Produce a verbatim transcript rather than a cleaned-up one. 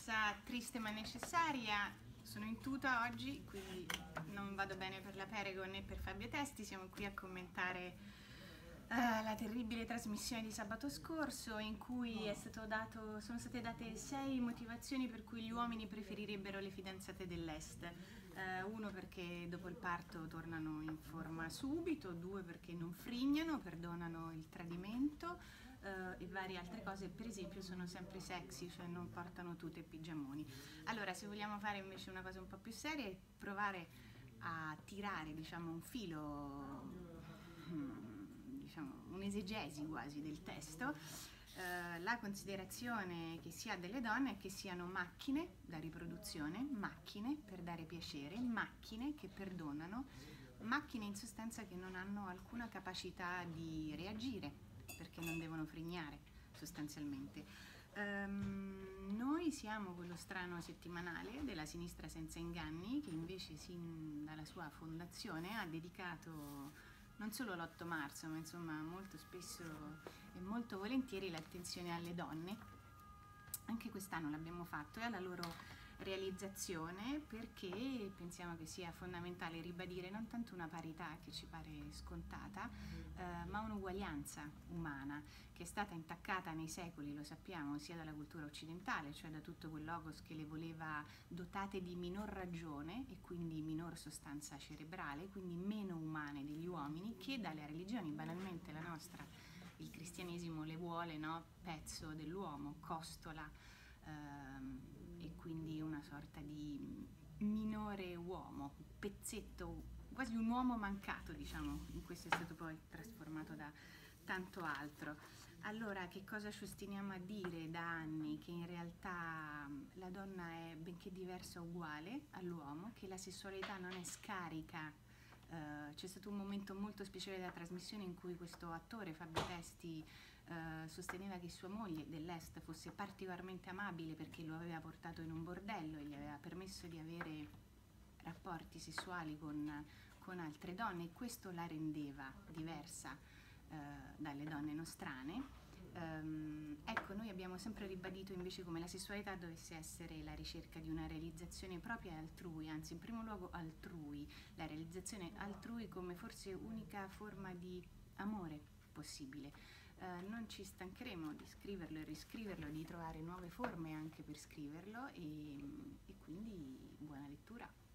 premessa triste ma necessaria. Sono in tuta oggi, quindi non vado bene per la Perego né per Fabio Testi. Siamo qui a commentare uh, la terribile trasmissione di sabato scorso in cui è stato dato, sono state date sei motivazioni per cui gli uomini preferirebbero le fidanzate dell'Est. Uh, uno perché dopo il parto tornano in forma subito, due perché non frignano, perdonano il tradimento, Uh, e varie altre cose, per esempio sono sempre sexy, cioè non portano tute e pigiamoni. Allora, se vogliamo fare invece una cosa un po' più seria e provare a tirare, diciamo, un filo, hmm, diciamo, un'esegesi quasi del testo, uh, la considerazione che si ha delle donne è che siano macchine da riproduzione, macchine per dare piacere, macchine che perdonano, macchine in sostanza che non hanno alcuna capacità di reagire, perché non devono frignare sostanzialmente. Um, noi siamo quello strano settimanale della Sinistra Senza Inganni, che invece sin dalla sua fondazione ha dedicato non solo l'otto marzo, ma insomma molto spesso e molto volentieri l'attenzione alle donne. Anche quest'anno l'abbiamo fatto e alla loro realizzazione, perché pensiamo che sia fondamentale ribadire non tanto una parità che ci pare scontata, eh, ma un'uguaglianza umana che è stata intaccata nei secoli, lo sappiamo, sia dalla cultura occidentale, cioè da tutto quel logos che le voleva dotate di minor ragione e quindi minor sostanza cerebrale, quindi meno umane degli uomini, che dalle religioni, banalmente la nostra, il cristianesimo le vuole, no? Pezzo dell'uomo, costola, ehm, e quindi una sorta di minore uomo, pezzetto, quasi un uomo mancato, diciamo. In questo è stato poi trasformato da tanto altro. Allora, che cosa ci ostiniamo a dire da anni? Che in realtà la donna è benché diversa uguale all'uomo, che la sessualità non è scarica. Uh, c'è stato un momento molto speciale della trasmissione in cui questo attore, Fabio Testi, uh, sosteneva che sua moglie dell'Est fosse particolarmente amabile perché lo aveva portato in un bordello e gli aveva permesso di avere rapporti sessuali con, con altre donne, e questo la rendeva diversa uh, dalle donne nostrane. Um, ecco, noi abbiamo sempre ribadito invece come la sessualità dovesse essere la ricerca di una realizzazione propria e altrui, anzi in primo luogo altrui, la realizzazione altrui come forse unica forma di amore possibile. Uh, non ci stancheremo di scriverlo e riscriverlo, di trovare nuove forme anche per scriverlo, e, e quindi buona lettura.